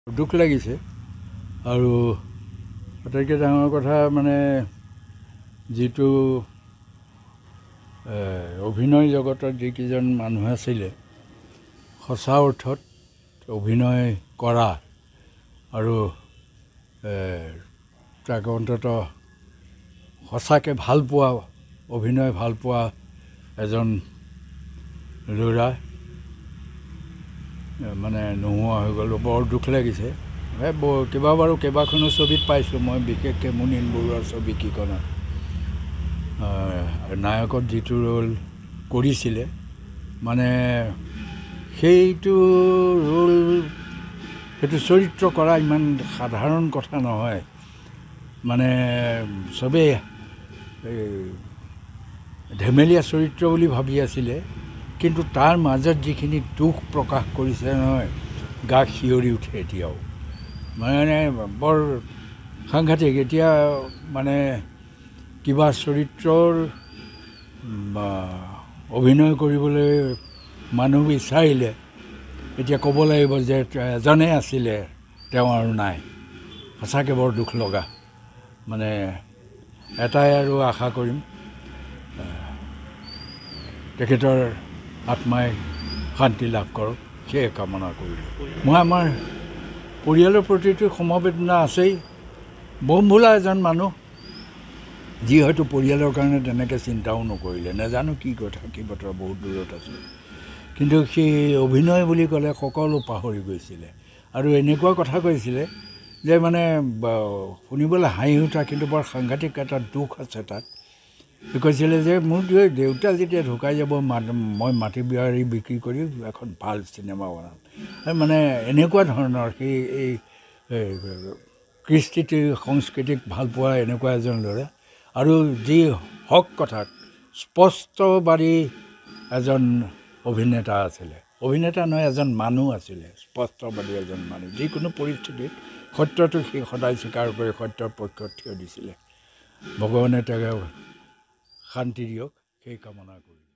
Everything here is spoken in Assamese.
দুখ লাগিছে আৰু আটাইতকৈ ডাঙৰ কথা মানে যিটো অভিনয় জগতত যিকেইজন মানুহ আছিলে সঁচা অৰ্থত অভিনয় কৰা আৰু তাক অন্ততঃ সঁচাকৈ ভাল পোৱা অভিনয় ভাল পোৱা এজন ল'ৰা মানে নোহোৱা হৈ গ'ল বৰ দুখ লাগিছে কেইবাখনো ছবিত পাইছোঁ মই বিশেষকৈ মুনীন বৰুৱাৰ ছবি কেইখনত নায়কত যিটো ৰোল কৰিছিলে মানে সেইটো ৰোল সেইটো চৰিত্ৰ কৰা ইমান সাধাৰণ কথা নহয় মানে চবেই ধেমেলীয়া চৰিত্ৰ বুলি ভাবি আছিলে কিন্তু তাৰ মাজত যিখিনি দুখ প্ৰকাশ কৰিছে নহয় গা শিয়ৰি উঠে এতিয়াও মানে বৰ সাংঘাতিক এতিয়া মানে কিবা চৰিত্ৰৰ অভিনয় কৰিবলৈ মানুহ বিচাৰিলে এতিয়া ক'ব লাগিব যে এজনে আছিলে তেওঁ আৰু নাই সঁচাকৈ বৰ দুখ লগা মানে এটাই আৰু আশা কৰিম তেখেতৰ আত্মাই শান্তি লাভ কৰক সেয়ে কামনা কৰিলোঁ মই আমাৰ পৰিয়ালৰ প্ৰতিটো সমবেদনা আছেই বমভোলা এজন মানুহ যি হয়তো পৰিয়ালৰ কাৰণে তেনেকৈ চিন্তাও নকৰিলে নাজানো কি কথা কি বতৰা বহুত দূৰত আছে কিন্তু সেই অভিনয় বুলি ক'লে সকলো পাহৰি গৈছিলে আৰু এনেকুৱা কথা কৈছিলে যে মানে শুনিবলৈ হাঁহি উঠা কিন্তু বৰ সাংঘাতিক এটা দুখ আছে তাত কৈছিলে যে মোৰ দেউতা যেতিয়া ঢুকাই যাব মই মাটি বাৰী বিক্ৰী কৰি এখন ভাল চিনেমা বনাম মানে এনেকুৱা ধৰণৰ সেই এই কৃষ্টি সংস্কৃতিক ভাল পোৱা এনেকুৱা এজন ল'ৰা আৰু যি হক কথাত স্পষ্টবাদী এজন অভিনেতা আছিলে অভিনেতা নহয় এজন মানুহ আছিলে স্পষ্টবাদী এজন মানুহ যিকোনো পৰিস্থিতিত সত্যটো সি সদায় স্বীকাৰ কৰি সত্যৰ পক্ষত থিয় দিছিলে ভগৱানে তেওঁক শান্তি দিয়ক সেই কামনা কৰিলোঁ